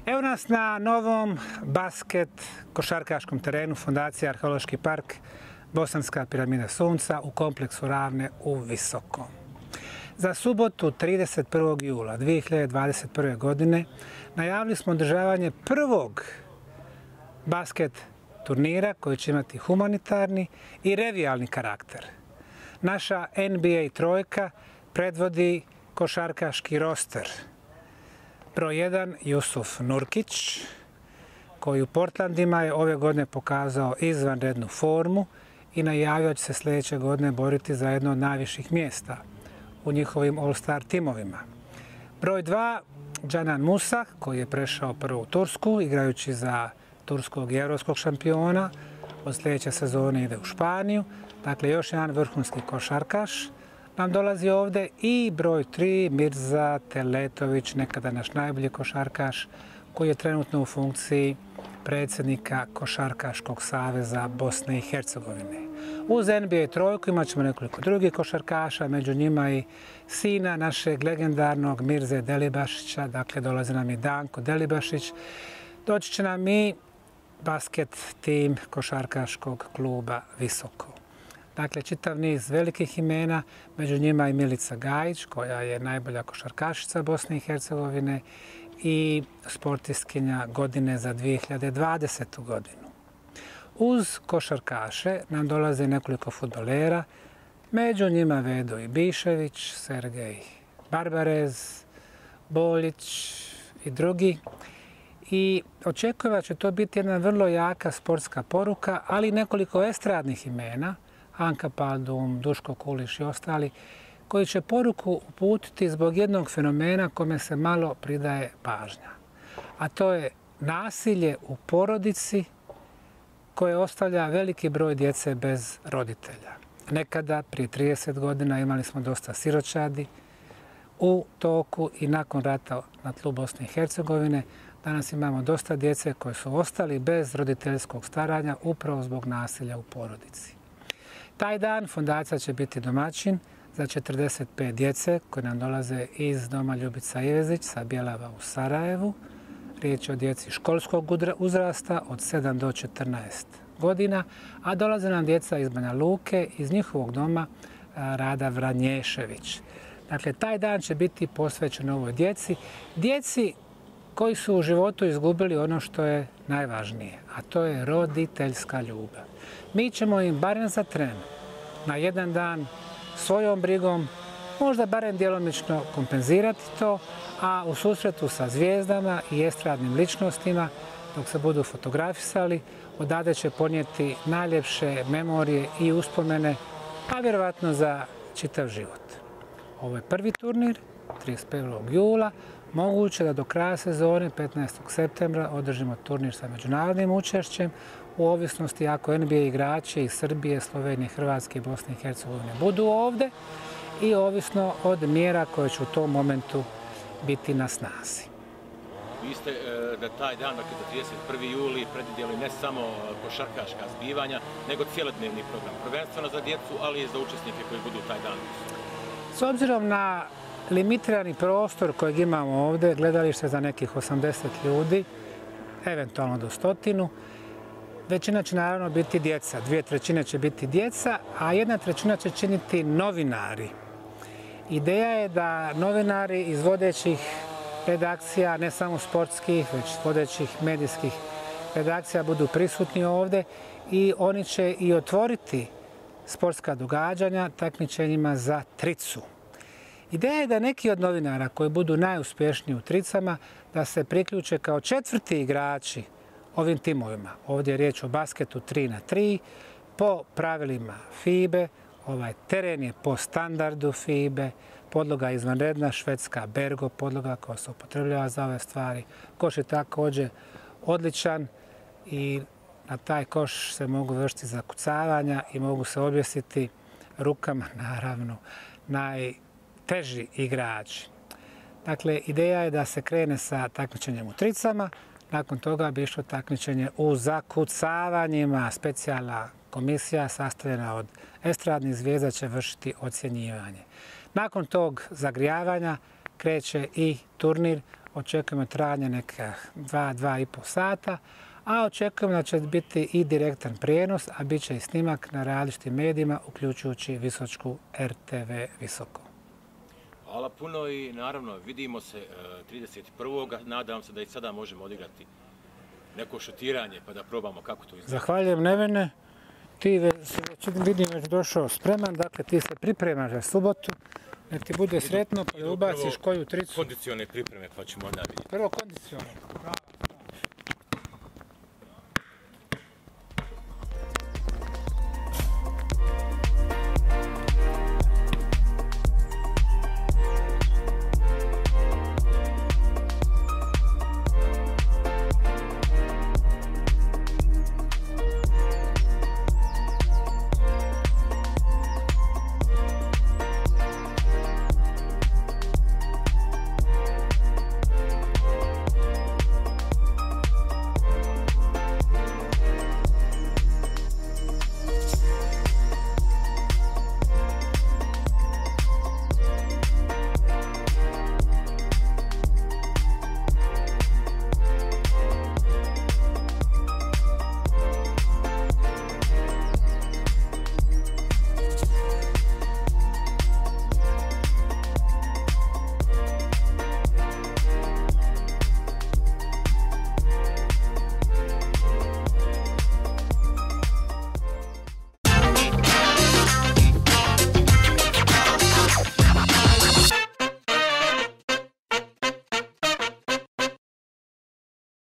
Evo nas na novom basket košarkaškom terenu Fondacije Arheološki park Bosanska piramida Sunca u kompleksu Ravne u Visokom. Za subotu 31. jula 2021. godine najavili smo održavanje prvog basket turnira koji će imati humanitarni i revijalni karakter. Naša NBA trojka predvodi košarkaški roster. Broj 1 Jusuf Nurkić, koji u Portlandima je ove godine pokazao izvanrednu formu i najavio će se sljedeće godine boriti za jedno od najviših mjesta u njihovim All-Star timovima. Broj 2 Džanan Musa, koji je prešao prvo u Tursku, igrajući za turskog i europskog šampiona. Od sljedeće sezone ide u Španiju. Dakle, još jedan vrhunski košarkaš nam dolazi ovdje. I broj 3 Mirza Teletović, nekada naš najbolji košarkaš, koji je trenutno u funkciji predsjednika Košarkaškog saveza Bosne i Hercegovine. Uz NBA trojku imat ćemo nekoliko drugih košarkaša, među njima i sina našeg legendarnog Mirze Delibašića, dakle dolazi nam i Danko Delibašić. Doći će nam i basket tim košarkaškog kluba Visoko. Dakle, čitav niz velikih imena, među njima i Milica Gajić, koja je najbolja košarkašica Bosne i Hercegovine i sportistkinja godine za 2020. godinu. Uz košarkaše nam dolaze nekoliko fudbalera, među njima Vedo Ibišević, Sergej Barbarez, Boljić i drugi. I očekujem da će to biti jedna vrlo jaka sportska poruka, ali i nekoliko estradnih imena, Anka Paldum, Duško Kuliš i ostali, koji će poruku uputiti zbog jednog fenomena kome se malo pridaje pažnja. A to je nasilje u porodici koje ostavlja veliki broj djece bez roditelja. Nekada, prije 30 godina, imali smo dosta siročadi u toku i nakon rata na tlu Bosne i Hercegovine. Danas imamo dosta djece koji su ostali bez roditeljskog staranja upravo zbog nasilja u porodici. Taj dan fondacija će biti domaćin za 45 djece koji nam dolaze iz doma Ljubica Ivezić sa Bjelava u Sarajevu. Riječ je o djeci školskog uzrasta od 7 do 14 godina, a dolaze nam djeca iz Banja Luke, iz njihovog doma Rada Vranješević. Dakle, taj dan će biti posvećen ovoj djeci koji su u životu izgubili ono što je najvažnije, a to je roditeljska ljubav. Mi ćemo im barem za tren, na jedan dan, svojom brigom, možda barem djelomično kompenzirati to, a u susretu sa zvijezdama i estradnim ličnostima, dok se budu fotografisali, odavde će ponijeti najljepše memorije i uspomene, a vjerovatno za čitav život. Ovo je prvi turnir, 31. jula. Moguće da do kraja sezone, 15. septembra, održimo turnir sa međunarodnim učešćem, u ovisnosti ako NBA igrači iz Srbije, Slovenije, Hrvatske i Bosne i Hercegovine budu ovdje i ovisno od mjera koje će u tom momentu biti na snazi. Vi ste da taj dan, dakle za 31. juli, predvidjeli ne samo košarkaška zbivanja, nego cjelodnevni program. Prvenstveno za djecu, ali i za učesnike koji budu taj dan. S obzirom na limitirani prostor kojeg imamo ovdje, gledalište za nekih 80 ljudi, eventualno do 100, većina će naravno biti djeca, 2/3 će biti djeca, a 1/3 će činiti novinari. Ideja je da novinari iz vodećih redakcija, ne samo sportskih, već vodećih medijskih redakcija budu prisutni ovdje i oni će i otvoriti sportska događanja takmičenjima za tricu. Ideja je da neki od novinara koji budu najuspješniji u tricama da se priključe kao 4. igrači ovim timovima. Ovdje je riječ o basketu 3x3 po pravilima FIBE. Ovaj teren je po standardu FIBE. Podloga je izvanredna, švedska Bergo podloga koja se upotrebljava za ove stvari. Koš je također odličan i na taj koš se mogu vršiti zakucavanja i mogu se objesiti rukama, naravno, najteži igrači. Dakle, ideja je da se krene sa takmičenjem u tricama, nakon toga bi išlo takmičenje u zakucavanjima. Specijalna komisija sastavljena od estradnih zvijezda će vršiti ocjenjivanje. Nakon tog zagrijavanja kreće i turnir Očekujemo trajanje neka 2,5 sata, a očekujemo da će biti i direktan prijenos, a bit će i snimak na različitim medijima, uključujući Visočku RTV Visoko. Hvala puno i naravno vidimo se 31. Nadam se da i sada možemo odigrati neko šutiranje pa da probamo kako to izgleda. Zahvaljujem Nevene. Ti vidim već došao spreman, dakle ti se pripremaš za subotu. Nek ti bude sretno pa da ubaciš koju tricu. Kondicione pripreme pa ćemo onda vidjeti. Prvo kondicione.